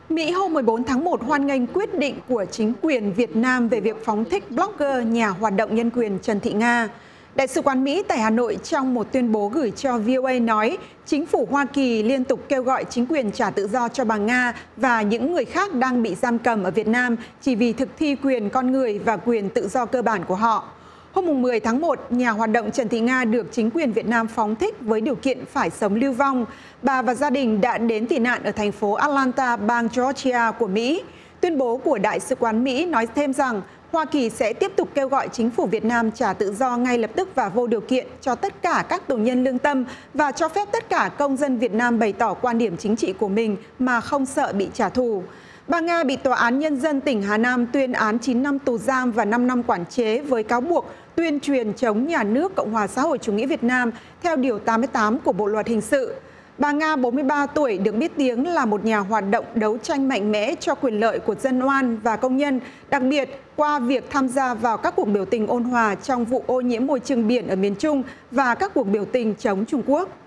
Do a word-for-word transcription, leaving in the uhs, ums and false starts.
Mỹ hôm mười bốn tháng một hoan nghênh quyết định của chính quyền Việt Nam về việc phóng thích blogger nhà hoạt động nhân quyền Trần Thị Nga. Đại sứ quán Mỹ tại Hà Nội trong một tuyên bố gửi cho vê o a nói, chính phủ Hoa Kỳ liên tục kêu gọi chính quyền trả tự do cho bà Nga và những người khác đang bị giam cầm ở Việt Nam chỉ vì thực thi quyền con người và quyền tự do cơ bản của họ. Hôm mười tháng một, nhà hoạt động Trần Thị Nga được chính quyền Việt Nam phóng thích với điều kiện phải sống lưu vong. Bà và gia đình đã đến tị nạn ở thành phố Atlanta, bang Georgia của Mỹ. Tuyên bố của Đại sứ quán Mỹ nói thêm rằng Hoa Kỳ sẽ tiếp tục kêu gọi chính phủ Việt Nam trả tự do ngay lập tức và vô điều kiện cho tất cả các tù nhân lương tâm và cho phép tất cả công dân Việt Nam bày tỏ quan điểm chính trị của mình mà không sợ bị trả thù. Bà Nga bị Tòa án Nhân dân tỉnh Hà Nam tuyên án chín năm tù giam và năm năm quản chế với cáo buộc tuyên truyền chống nhà nước Cộng hòa xã hội chủ nghĩa Việt Nam theo Điều tám mươi tám của Bộ Luật Hình sự. Bà Nga, bốn mươi ba tuổi, được biết tiếng là một nhà hoạt động đấu tranh mạnh mẽ cho quyền lợi của dân oan và công nhân, đặc biệt qua việc tham gia vào các cuộc biểu tình ôn hòa trong vụ ô nhiễm môi trường biển ở miền Trung và các cuộc biểu tình chống Trung Quốc.